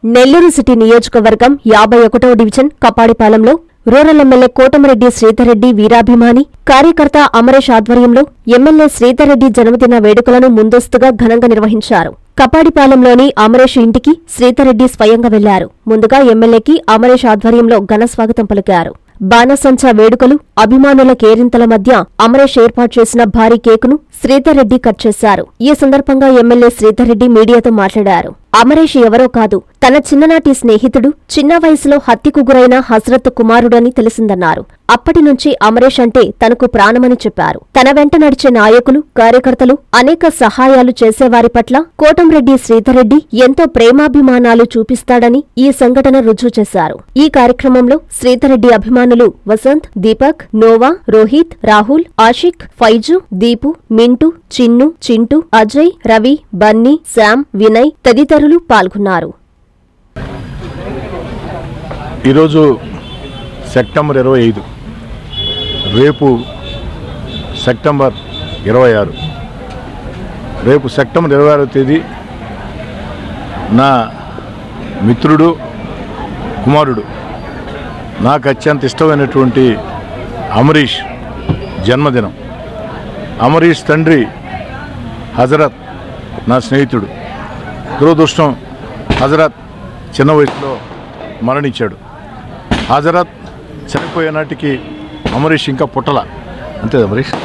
Nellore city నియోజకవర్గం 51వ division కపాడిపాలెంలో రూరల్ ఎమ్మెల్యే కోటమిరెడ్డి శ్రీధర్రెడ్డి వీరాభిమాని కార్యకర్త అమరేష్ ఆధ్వర్యంలో ఎమ్మెల్యే శ్రీధర్రెడ్డి జన్మదిన వేడుకలను ముందస్తుగా ఘనంగా నిర్వహించారు. కపాడిపాలెంలోని అమరేష్ ఇంటికి శ్రీధర్రెడ్డి స్వయంగా వెళ్లారు. ముందుగా ఎమ్మెల్యేకి అమరేష్ ఆధ్వర్యంలో ఘన స్వాగతం పలికారు. బాణసంచా వేడుకలు, అభిమానుల కేరింతల మధ్య అమరేష్ ఏర్పాటు చేసిన భారీ కేకును శ్రీధర్రెడ్డి కట్ చేశారు. ఈ సందర్భంగా ఎమ్మెల్యే శ్రీధర్రెడ్డి మీడియాతో మాట్లాడారు. అమరేష్ ఎవరో కాదు, తన చిన్ననాటి స్నేహితుడు, చిన్న వయసులో హత్యకు గురైన హజరత్ కుమారుడని తెలిసిందన్నారు. అప్పటి నుంచి అమరేష్ అంటే తనకు ప్రాణమని చెప్పారు. తన వెంట నడిచే నాయకులు, కార్యకర్తలు, అనేక సహాయాలు చేసేవారి పట్ల కోటంరెడ్డి శ్రీధర్రెడ్డి ఎంతో ప్రేమాభిమానాలు చూపిస్తాడని ఈ సంఘటన రుజువు చేశారు. ఈ కార్యక్రమంలో శ్రీధర్రెడ్డి అభిమానులు Vasanth, Deepak, Nova, Rohit, Rahul, Ashiq, Faizu, Deepu, Mintu, Chinnu, Chintu, Ajay, Ravi, Bunny, Sam, Vinay తదితరులు పాల్గొన్నారు. ఈరోజు సెప్టెంబర్ 25, రేపు సెప్టెంబర్ 26. రేపు సెప్టెంబర్ 26వ తేదీ నా మిత్రుడు, కుమారుడు, నాకు అత్యంత ఇష్టమైనటువంటి అమరీష్ జన్మదినం. అమరీష్ తండ్రి హజరత్ నా స్నేహితుడు. దురదృష్టం, హజరత్ చిన్న వయసులో మరణించాడు. హజరత్ చనిపోయే నాటికి అమరీష్ ఇంకా పుట్టల. అంతే అమరీష్.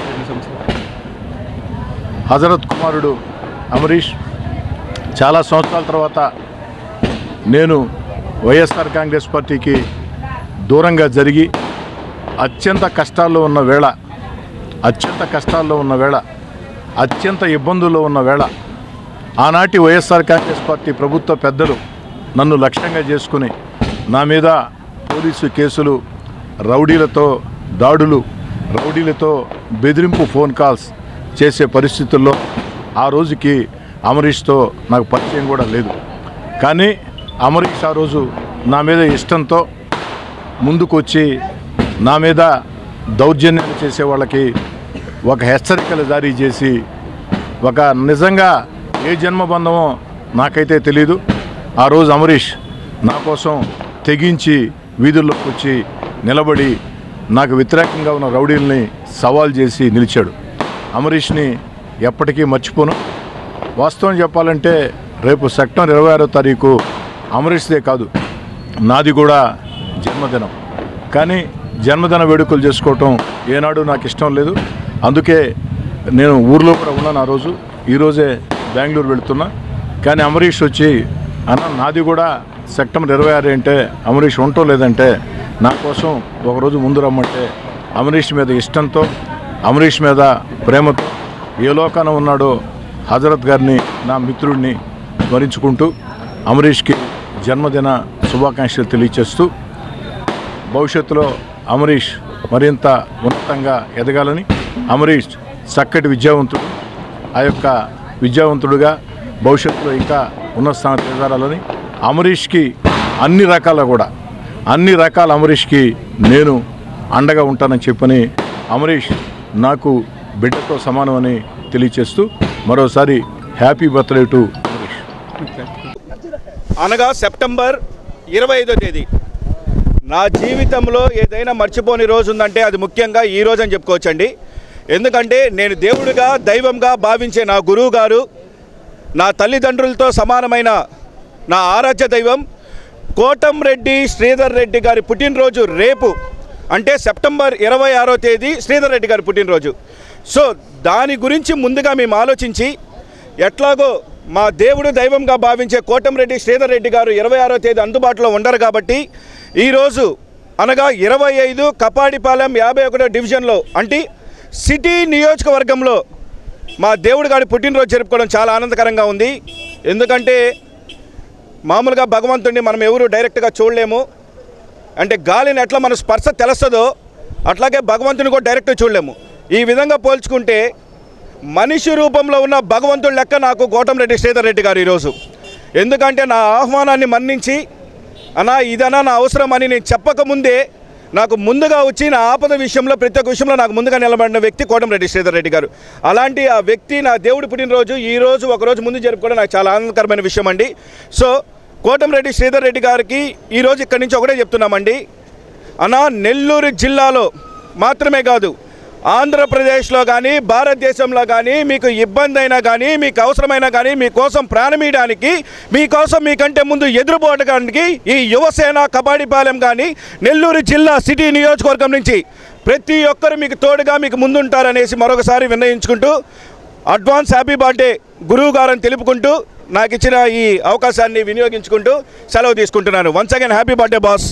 హజరత్ కుమారుడు అమరీష్ చాలా సంవత్సరాల తర్వాత నేను వైఎస్ఆర్ కాంగ్రెస్ పార్టీకి దూరంగా జరిగి అత్యంత కష్టాల్లో ఉన్న వేళ, అత్యంత ఇబ్బందుల్లో ఉన్న వేళ ఆనాటి వైఎస్ఆర్ కాంగ్రెస్ పార్టీ ప్రభుత్వ పెద్దలు నన్ను లక్ష్యంగా చేసుకుని నా మీద పోలీసు కేసులు, రౌడీలతో దాడులు, రౌడీలతో బెదిరింపు ఫోన్ కాల్స్ చేసే పరిస్థితుల్లో ఆ రోజుకి అమరీష్తో నాకు పరిచయం కూడా లేదు. కానీ అమరీష్ ఆ రోజు నా మీద ఇష్టంతో ముందుకు వచ్చి నా మీద దౌర్జన్యాలు చేసే వాళ్ళకి ఒక హెచ్చరికలు జారీ చేసి, ఒక నిజంగా ఏ జన్మబంధమో నాకైతే తెలీదు. ఆ రోజు అమరీష్ నా కోసం తెగించి వీధుల్లోకి వచ్చి నిలబడి నాకు వ్యతిరేకంగా ఉన్న రౌడీల్ని సవాల్ చేసి నిలిచాడు. అమరీష్ని ఎప్పటికీ మర్చిపోను. వాస్తవం చెప్పాలంటే రేపు సెప్టెంబర్ 26వ తారీఖు అమరీష్దే కాదు, నాది కూడా జన్మదినం. కానీ జన్మదిన వేడుకలు చేసుకోవటం ఏనాడు నాకు ఇష్టం లేదు. అందుకే నేను ఊర్లో కూడా ఉన్నాను. ఆ రోజు ఈరోజే బెంగళూరు వెళుతున్నా. కానీ అమరీష్ వచ్చి, అన్న నాది కూడా సెప్టెంబర్ 26 అంటే అమరీష్ ఉండటం లేదంటే నా కోసం ఒకరోజు ముందు రమ్మంటే అమరీష్ మీద ఇష్టంతో, అమరీష్ మీద ప్రేమతో ఏ లోకాన ఉన్నాడో హజరత్ గారిని, నా మిత్రుడిని స్మరించుకుంటూ అమరీష్కి జన్మదిన శుభాకాంక్షలు తెలియచేస్తూ భవిష్యత్తులో అమరీష్ మరింత ఉన్నతంగా ఎదగాలని, అమరీష్ చక్కటి విద్యావంతుడు, ఆ యొక్క విద్యావంతుడుగా భవిష్యత్తులో ఇంకా ఉన్నత స్థానానికి ఎదగాలని, అమరీష్కి అన్ని రకాల అమరీష్కి నేను అండగా ఉంటానని చెప్పని అమరీష్ నాకు బిడ్డతో సమానమని తెలియచేస్తూ మరోసారి హ్యాపీ బర్త్డే టు అమరీష్. అనగా సెప్టెంబర్ 25వ తేదీ నా జీవితంలో ఏదైనా మర్చిపోని రోజు ఉందంటే అది ముఖ్యంగా ఈ రోజు అని చెప్పుకోవచ్చండి. ఎందుకంటే నేను దేవుడిగా, దైవంగా భావించే నా గురువు గారు, నా తల్లిదండ్రులతో సమానమైన నా ఆరాధ్య దైవం కోటంరెడ్డి శ్రీధర్రెడ్డి గారి పుట్టినరోజు రేపు, అంటే సెప్టెంబర్ 26వ తేదీ శ్రీధర్రెడ్డి గారి పుట్టినరోజు. సో దాని గురించి ముందుగా మేము ఆలోచించి, ఎట్లాగో మా దేవుడు దైవంగా భావించే కోటంరెడ్డి శ్రీధర్రెడ్డి గారు 26వ తేదీ అందుబాటులో ఉండరు కాబట్టి ఈరోజు అనగా 25 కపాడిపాలెం 51వ డివిజన్లో అంటే సిటీ నియోజకవర్గంలో మా దేవుడి గారి పుట్టినరోజు జరుపుకోవడం చాలా ఆనందకరంగా ఉంది. ఎందుకంటే మామూలుగా భగవంతుడిని మనం ఎవరు డైరెక్ట్గా చూడలేము. అంటే గాలిని ఎట్లా మన స్పర్శ తెలుస్తుందో అట్లాగే భగవంతుని కూడా డైరెక్ట్గా చూడలేము. ఈ విధంగా పోల్చుకుంటే మనిషి రూపంలో ఉన్న భగవంతుడి లెక్క నాకు కోటంరెడ్డి శ్రీధర్రెడ్డి గారు ఈరోజు. ఎందుకంటే నా ఆహ్వానాన్ని మన్నించి, అన్నా ఇదన్నా నా అవసరం అని నేను చెప్పకముందే నాకు ముందుగా వచ్చి నా ఆపద విషయంలో, ప్రతి ఒక్క విషయంలో నాకు ముందుగా నిలబడిన వ్యక్తి కోటంరెడ్డి శ్రీధర్రెడ్డి గారు. అలాంటి ఆ వ్యక్తి నా దేవుడి పుట్టినరోజు ఈరోజు ఒకరోజు ముందు జరుపుకోవడం నాకు చాలా ఆనందకరమైన విషయం అండి. సో కోటమిరెడ్డి శ్రీధర్ రెడ్డి గారికి ఈరోజు ఇక్కడి నుంచి ఒకటే చెప్తున్నామండి, అన్నా నెల్లూరు జిల్లాలో మాత్రమే కాదు, ఆంధ్రప్రదేశ్లో కానీ భారతదేశంలో కానీ మీకు ఇబ్బంది అయినా కానీ, మీకు అవసరమైనా కానీ, మీకోసం ప్రాణమీయడానికి, మీకోసం మీకంటే ముందు ఎదురుపోవడానికి ఈ యువసేన కబాడిపాలెం కానీ నెల్లూరు జిల్లా సిటీ నియోజకవర్గం నుంచి ప్రతి ఒక్కరు మీకు తోడుగా మీకు ముందుంటారనేసి మరొకసారి విన్నయించుకుంటూ అడ్వాన్స్ హ్యాపీ బర్త్డే గురువు గారని తెలుపుకుంటూ నాకు ఇచ్చిన ఈ అవకాశాన్ని వినియోగించుకుంటూ సెలవు తీసుకుంటున్నాను. Once again happy birthday boss.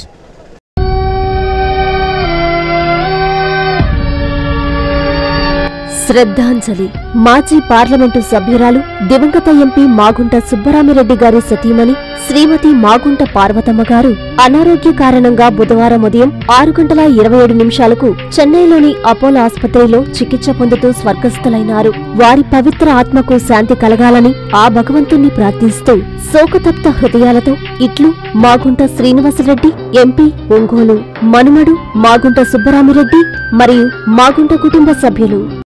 శ్రద్ధాంజలి. మాజీ పార్లమెంటు సభ్యురాలు దివంగత ఎంపీ మాగుంట సుబ్బరామిరెడ్డి గారి సతీమణి శ్రీమతి మాగుంట పార్వతమ్మ గారు అనారోగ్య కారణంగా బుధవారం ఉదయం 6:27 చెన్నైలోని అపోలో ఆసుపత్రిలో చికిత్స పొందుతూ స్వర్గస్థులైనారు. వారి పవిత్ర ఆత్మకు శాంతి కలగాలని ఆ భగవంతుణ్ణి ప్రార్థిస్తూ శోకతప్త హృదయాలతో ఇట్లు మాగుంట శ్రీనివాసరెడ్డి ఎంపీ ఒంగోలు, మనుమడు మాగుంట సుబ్బరామిరెడ్డి మరియు మాగుంట కుటుంబ సభ్యులు.